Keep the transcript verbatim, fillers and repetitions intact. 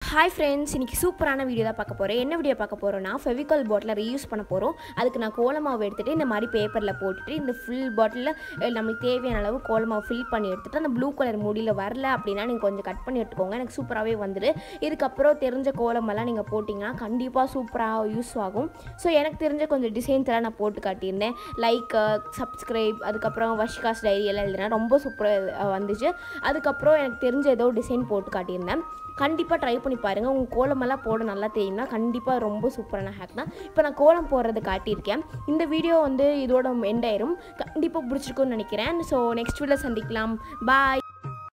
Hi friends, இன்றைக்கி சூப்பரான video தான் பார்க்க போகிறேன். என்ன வீடியோ பார்க்க போகிறோன்னா, ஃபெவிகால் பாட்டில் ரீயூஸ் பண்ண போகிறோம். அதுக்கு நான் கோலமாவு எடுத்துகிட்டு இந்த மாதிரி பேப்பரில் போட்டுட்டு இந்த ஃபுல் பாட்டிலில் நம்மளுக்கு தேவையான அளவு கோலமாவு ஃபில் பண்ணி எடுத்துகிட்டு அந்த ப்ளூ கலர் மூடியில் வரல அப்படின்னா நீங்கள் கொஞ்சம் கட் பண்ணி எடுத்துக்கோங்க. எனக்கு சூப்பராகவே வந்துடு. இதுக்கப்புறம் தெரிஞ்ச கோலமெல்லாம் நீங்கள் போட்டிங்கன்னா கண்டிப்பாக சூப்பராக யூஸ் ஆகும். ஸோ எனக்கு தெரிஞ்ச கொஞ்சம் டிசைன்ஸ் எல்லாம் நான் போட்டு காட்டியிருந்தேன். லைக் சப்ஸ்கிரைப், அதுக்கப்புறம் வஷிகாஸ் டைரி எல்லாம் எழுதுனா ரொம்ப சூப்பராக வந்துச்சு. அதுக்கப்புறம் எனக்கு தெரிஞ்ச ஏதோ டிசைன் போட்டு காட்டியிருந்தேன். கண்டிப்பாக ட்ரை பண்ணி பாருங்கள். உங்கள் கோலமெல்லாம் போட நல்லா தெரியும்னா கண்டிப்பாக ரொம்ப சூப்பரான ஹேக் தான். இப்போ நான் கோலம் போடுறது காட்டியிருக்கேன். இந்த வீடியோ வந்து இதோட எண்ட் ஆயிரும். கண்டிப்பாக பிடிச்சிருக்குன்னு நினைக்கிறேன். ஸோ நெக்ஸ்ட் வீடியோ சந்திக்கலாம். பாய்.